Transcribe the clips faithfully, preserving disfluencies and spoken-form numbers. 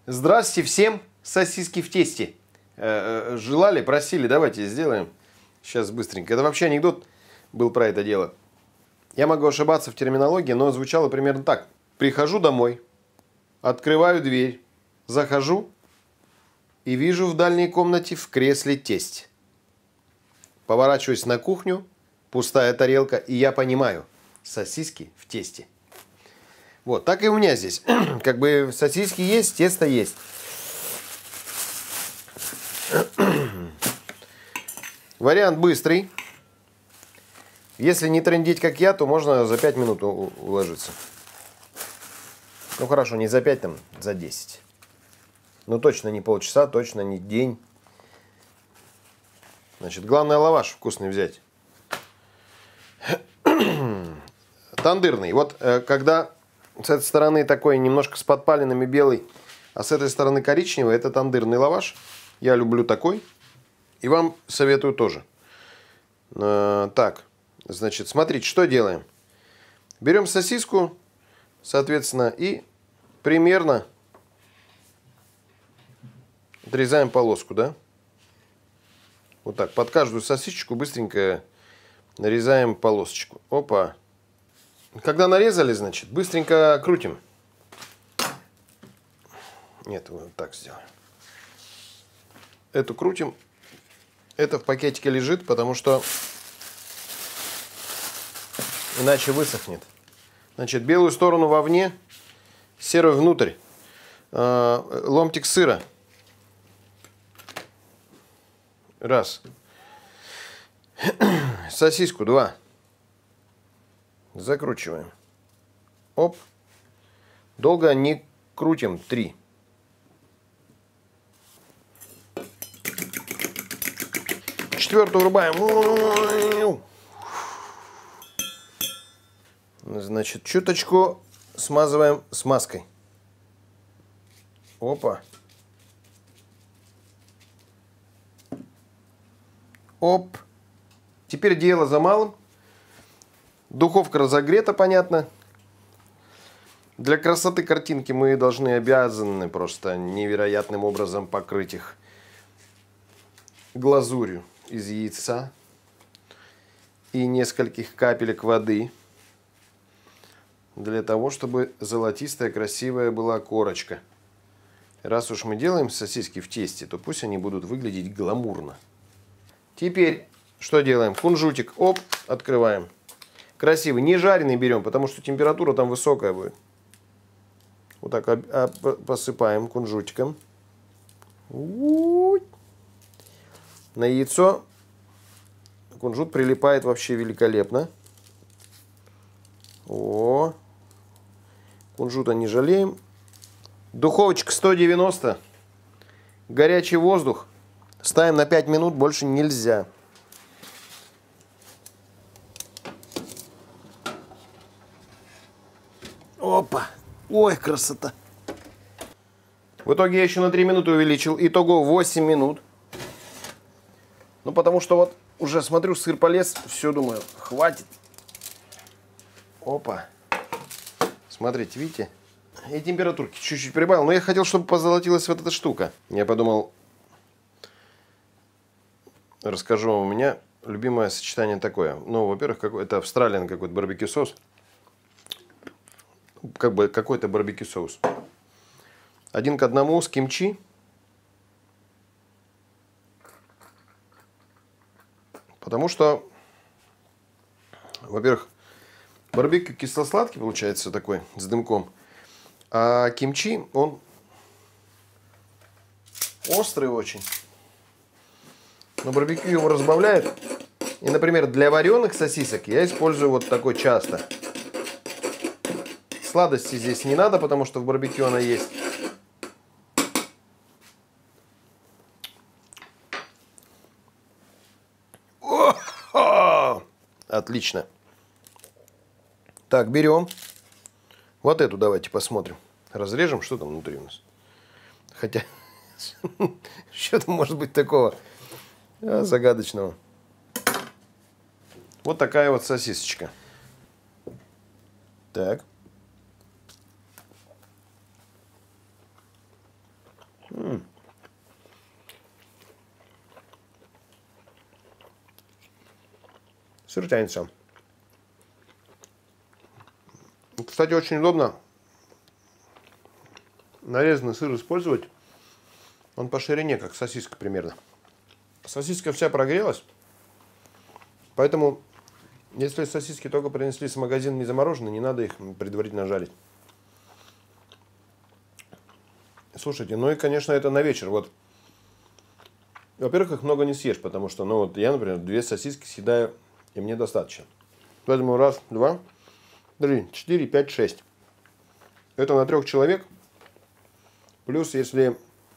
Здравствуйте всем! Сосиски в тесте. Желали, просили, давайте сделаем. Сейчас быстренько. Это вообще анекдот был про это дело. Я могу ошибаться в терминологии, но звучало примерно так. Прихожу домой, открываю дверь, захожу и вижу в дальней комнате в кресле тесть. Поворачиваюсь на кухню, пустая тарелка, и я понимаю, сосиски в тесте. Вот, так и у меня здесь. Как бы сосиски есть, тесто есть. Вариант быстрый. Если не трындеть, как я, то можно за пять минут уложиться. Ну хорошо, не за пять, там, за десять. Ну точно не полчаса, точно не день. Значит, главное лаваш вкусный взять. Тандырный. Вот когда с этой стороны такой немножко с подпалинами белый, а с этой стороны коричневый, это тандырный лаваш. Я люблю такой. И вам советую тоже. Так, значит, смотрите, что делаем. Берем сосиску, соответственно, и примерно отрезаем полоску, да? Вот так, под каждую сосисочку быстренько нарезаем полосочку. Опа. Когда нарезали, значит, быстренько крутим. Нет, вот так сделаем. Эту крутим. Это в пакетике лежит, потому что иначе высохнет. Значит, белую сторону вовне, серую внутрь. Ломтик сыра. Раз. Сосиску два. Закручиваем. Оп. Долго не крутим. Три. Четвертую врубаем. Значит, чуточку смазываем смазкой. Опа. Оп. Теперь дело за малым. Духовка разогрета, понятно. Для красоты картинки мы должны, обязаны просто невероятным образом покрыть их глазурью из яйца и нескольких капелек воды, для того, чтобы золотистая, красивая была корочка. Раз уж мы делаем сосиски в тесте, то пусть они будут выглядеть гламурно. Теперь что делаем? Кунжутик, оп, открываем. Красивый, не жареный берем, потому что температура там высокая будет. Вот так посыпаем кунжутиком. На яйцо кунжут прилипает вообще великолепно. О, кунжута не жалеем. Духовочка сто девяносто. Горячий воздух. Ставим на пять минут, больше нельзя. Опа. Ой, красота. В итоге я еще на три минуты увеличил. Итого восемь минут. Ну, потому что вот уже смотрю, сыр полез. Все, думаю, хватит. Опа. Смотрите, видите? И температурки чуть-чуть прибавил. Но я хотел, чтобы позолотилась вот эта штука. Я подумал, расскажу вам. У меня любимое сочетание такое. Ну, во-первых, это австралиан какой-то барбекю соус. Как бы какой-то барбекю соус. Один к одному с кимчи. Потому что, во-первых, барбекю кисло-сладкий получается такой, с дымком. А кимчи, он острый очень. Но барбекю его разбавляет. И, например, для вареных сосисок я использую вот такой часто. Сладости здесь не надо, потому что в барбекю она есть. О-хо! Отлично. Так, берем. Вот эту давайте посмотрим. Разрежем, что там внутри у нас. Хотя, что там может быть такого загадочного. Вот такая вот сосисочка. Так. Сыр тянется. Кстати, очень удобно нарезанный сыр использовать. Он по ширине, как сосиска примерно. Сосиска вся прогрелась. Поэтому, если сосиски только принесли с магазина не замороженные, не надо их предварительно жарить. Слушайте, ну и, конечно, это на вечер. Вот. Во-первых, их много не съешь, потому что, ну вот я, например, две сосиски съедаю, и мне достаточно. Поэтому раз, два, три, четыре, пять, шесть. Это на трех человек. Плюс, если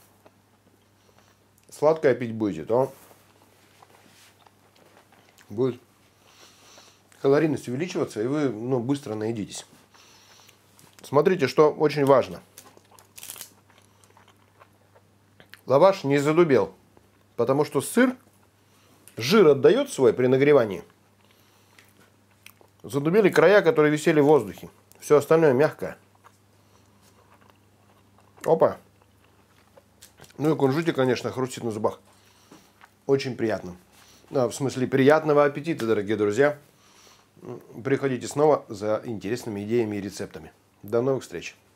сладкое пить будете, то будет калорийность увеличиваться, и вы, ну, быстро наедитесь. Смотрите, что очень важно. Лаваш не задубел, потому что сыр, жир отдает свой при нагревании. Задубели края, которые висели в воздухе. Все остальное мягкое. Опа. Ну и кунжутик, конечно, хрустит на зубах. Очень приятно. Ну, в смысле, приятного аппетита, дорогие друзья. Приходите снова за интересными идеями и рецептами. До новых встреч.